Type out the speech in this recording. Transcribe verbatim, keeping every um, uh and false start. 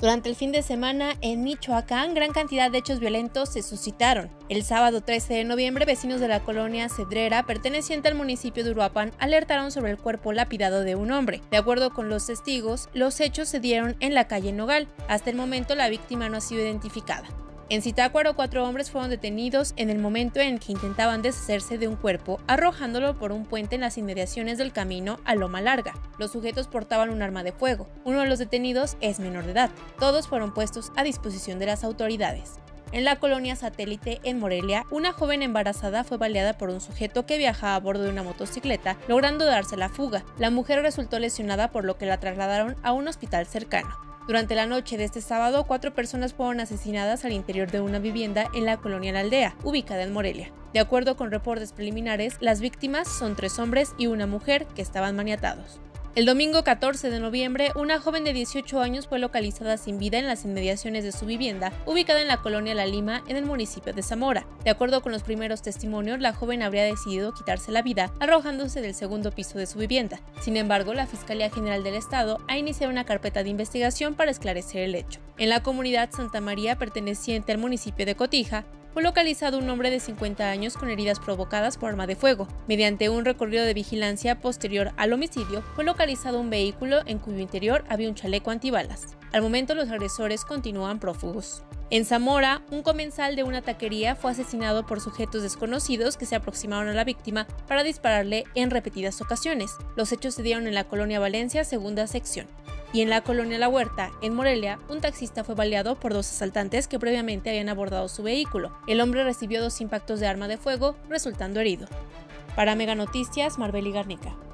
Durante el fin de semana en Michoacán, gran cantidad de hechos violentos se suscitaron. El sábado trece de noviembre, vecinos de la colonia Cedrera, perteneciente al municipio de Uruapan, alertaron sobre el cuerpo lapidado de un hombre. De acuerdo con los testigos, los hechos se dieron en la calle Nogal. Hasta el momento, la víctima no ha sido identificada. En Zitácuaro, cuatro hombres fueron detenidos en el momento en que intentaban deshacerse de un cuerpo, arrojándolo por un puente en las inmediaciones del camino a Loma Larga. Los sujetos portaban un arma de fuego. Uno de los detenidos es menor de edad. Todos fueron puestos a disposición de las autoridades. En la colonia Satélite, en Morelia, una joven embarazada fue baleada por un sujeto que viajaba a bordo de una motocicleta, logrando darse la fuga. La mujer resultó lesionada, por lo que la trasladaron a un hospital cercano. Durante la noche de este sábado, cuatro personas fueron asesinadas al interior de una vivienda en la colonia La Aldea, ubicada en Morelia. De acuerdo con reportes preliminares, las víctimas son tres hombres y una mujer que estaban maniatados. El domingo catorce de noviembre, una joven de dieciocho años fue localizada sin vida en las inmediaciones de su vivienda, ubicada en la colonia La Lima, en el municipio de Zamora. De acuerdo con los primeros testimonios, la joven habría decidido quitarse la vida arrojándose del segundo piso de su vivienda. Sin embargo, la Fiscalía General del Estado ha iniciado una carpeta de investigación para esclarecer el hecho. En la comunidad Santa María, perteneciente al municipio de Cotija, fue localizado un hombre de cincuenta años con heridas provocadas por arma de fuego. Mediante un recorrido de vigilancia posterior al homicidio, fue localizado un vehículo en cuyo interior había un chaleco antibalas. Al momento, los agresores continúan prófugos. En Zamora, un comensal de una taquería fue asesinado por sujetos desconocidos que se aproximaron a la víctima para dispararle en repetidas ocasiones. Los hechos se dieron en la colonia Valencia, segunda sección. Y en la colonia La Huerta, en Morelia, un taxista fue baleado por dos asaltantes que previamente habían abordado su vehículo. El hombre recibió dos impactos de arma de fuego, resultando herido. Para Mega Noticias, Marbeli Garnica.